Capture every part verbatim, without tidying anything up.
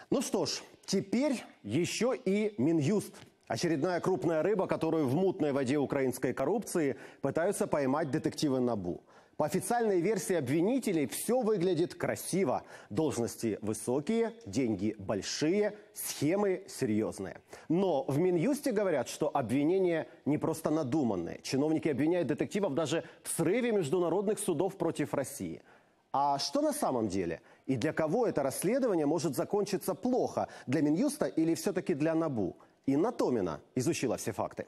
Ну что ж, теперь еще и Минюст. Очередная крупная рыба, которую в мутной воде украинской коррупции пытаются поймать детективы НАБУ. По официальной версии обвинителей все выглядит красиво. Должности высокие, деньги большие, схемы серьезные. Но в Минюсте говорят, что обвинения не просто надуманные. Чиновники обвиняют детективов даже в срыве международных судов против России. А что на самом деле? И для кого это расследование может закончиться плохо? Для Минюста или все-таки для НАБУ? Инна Томина изучила все факты.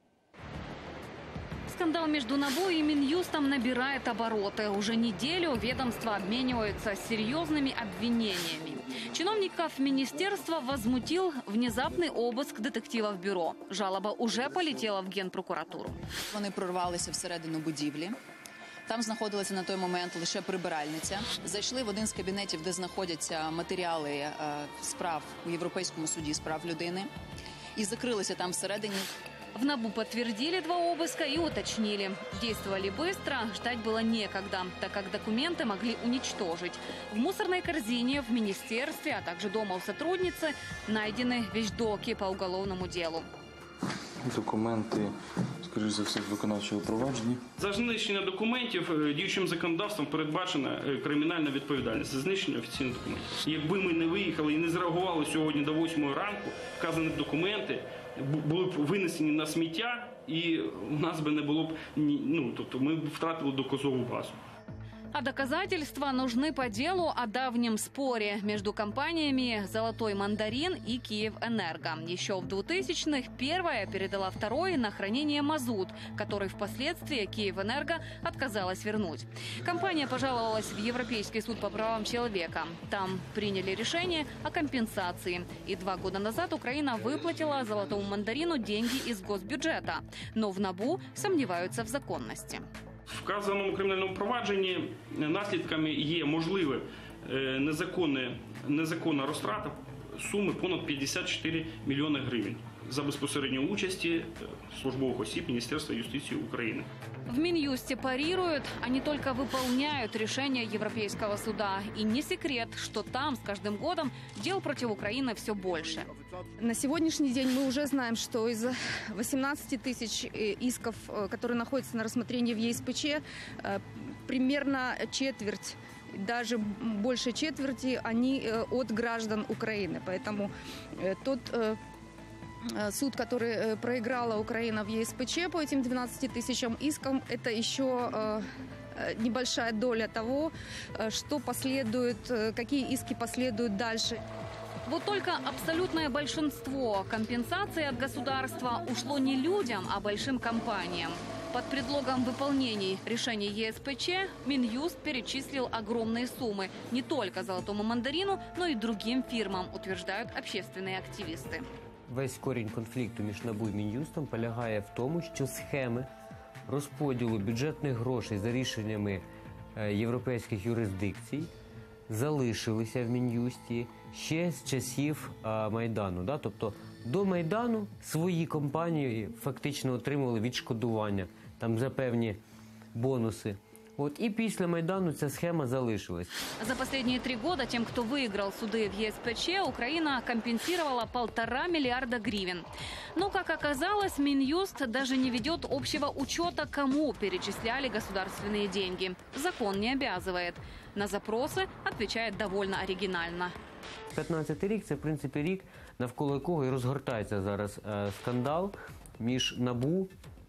Скандал между НАБУ и Минюстом набирает обороты. Уже неделю ведомства обмениваются серьезными обвинениями. Чиновников министерства возмутил внезапный обыск детективов бюро. Жалоба уже полетела в Генпрокуратуру. Вони прорвалися всередину будівлі. Там знаходилася на той момент лише прибиральниця. Зайшли в один з кабінетів, де знаходяться матеріали е, справ у Європейському суді з прав людини. И закрылась там всередине. В НАБУ подтвердили два обыска и уточнили. Действовали быстро, ждать было некогда, так как документы могли уничтожить. В мусорной корзине в министерстве, а также дома у сотрудницы найдены вещдоки по уголовному делу. Документи, скоріш за все, виконавчого провадження. За знищення документів діючим законодавством передбачена кримінальна відповідальність за знищення офіційних документів. Якби ми не виїхали і не зреагували сьогодні до восьмої ранку, вказані документи були б винесені на сміття, і у нас би не було б, ну, тобто ми б втратили доказову базу. А доказательства нужны по делу о давнем споре между компаниями «Золотой мандарин» и «Киевэнерго». Еще в двухтысячных первая передала второй на хранение мазут, который впоследствии «Киевэнерго» отказалась вернуть. Компания пожаловалась в Европейский суд по правам человека. Там приняли решение о компенсации. И два года назад Украина выплатила «Золотому мандарину» деньги из госбюджета. Но в НАБУ сомневаются в законности. В вказаному кримінальному провадженні наслідками є можливе незаконне, незаконна розтрата суми понад пятьдесят четыре мільйони гривень за безпосередньої участі службових осіб Міністерства юстиції України. В Минюсте парируют, они только выполняют решения Европейского суда. И не секрет, что там с каждым годом дел против Украины все больше. На сегодняшний день мы уже знаем, что из восемнадцати тысяч исков, которые находятся на рассмотрении в ЕСПЧ, примерно четверть, даже больше четверти, они от граждан Украины. Поэтому тот суд, который проиграла Украина в ЕСПЧ по этим двенадцати тысячам искам, это еще небольшая доля того, что последует, какие иски последуют дальше. Вот только абсолютное большинство компенсаций от государства ушло не людям, а большим компаниям. Под предлогом выполнений решений ЕСПЧ Минюст перечислил огромные суммы не только «Золотому мандарину», но и другим фирмам, утверждают общественные активисты. Весь корінь конфлікту між НАБУ і Мін'юстом полягає в тому, що схеми розподілу бюджетних грошей за рішеннями європейських юрисдикцій залишилися в Мін'юсті ще з часів а, Майдану. Да? Тобто до Майдану свої компанії фактично отримували відшкодування там за певні бонуси. Вот, и после Майдану эта схема залишилась. За последние три года тем, кто выиграл суды в ЕСПЧ, Украина компенсировала полтора миллиарда гривен. Но, как оказалось, Минюст даже не ведет общего учета, кому перечисляли государственные деньги. Закон не обязывает. На запросы отвечает довольно оригинально. п'ятнадцятий рік – це, в принципі, рік, навколо якого і розгортається зараз е, скандал між НАБУ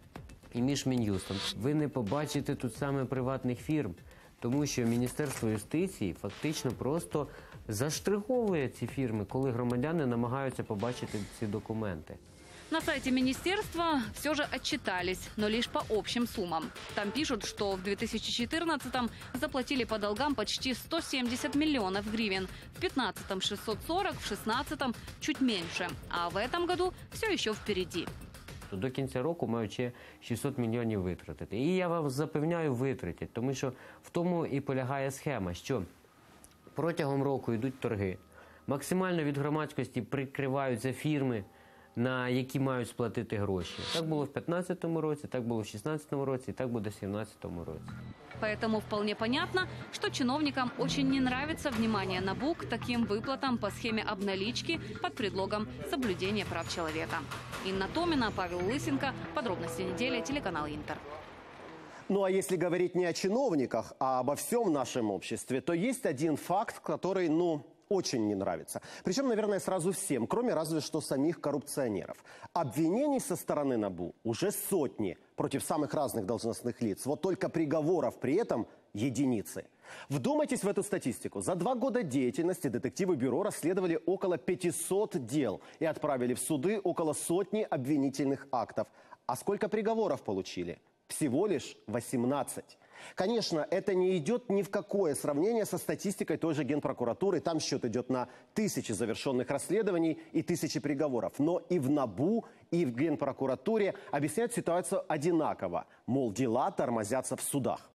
і між Мін'юстом. Ви не побачите тут саме приватних фірм, тому що Міністерство юстиції фактично просто заштриховує ці фірми, коли громадяни намагаються побачити ці документи. На сайте министерства все же отчитались, но лишь по общим суммам. Там пишут, что в две тысячи четырнадцатом заплатили по долгам почти сто семьдесят миллионов гривен, в пятнадцатом шестьсот сорок, в шестнадцатом чуть меньше, а в этом году все еще впереди. До кінця року мають ще шістсот мільйонів витратити. І я вам запевняю, витратять, тому що в тому і полягає схема, що протягом року йдуть торги, максимально від громадськості прикриваються фірми, на які мають сплатити гроші. Так було в п'ятнадцятому році, так було в шістнадцятому році, і так буде в сімнадцятому році. Поэтому вполне понятно, что чиновникам очень не нравится внимание НАБУ к таким выплатам по схеме обналички под предлогом соблюдения прав человека. Инна Томина, Павел Лысенко. Подробности недели. Телеканал Интер. Ну а если говорить не о чиновниках, а обо всем нашем обществе, то есть один факт, который, ну, очень не нравится. Причем, наверное, сразу всем, кроме разве что самих коррупционеров. Обвинений со стороны НАБУ уже сотни против самых разных должностных лиц. Вот только приговоров при этом единицы. Вдумайтесь в эту статистику. За два года деятельности детективы бюро расследовали около пятисот дел и отправили в суды около сотни обвинительных актов. А сколько приговоров получили? Всего лишь восемнадцать. Конечно, это не идет ни в какое сравнение со статистикой той же Генпрокуратуры. Там счет идет на тысячи завершенных расследований и тысячи приговоров. Но и в НАБУ, и в Генпрокуратуре объясняют ситуацию одинаково. Мол, дела тормозятся в судах.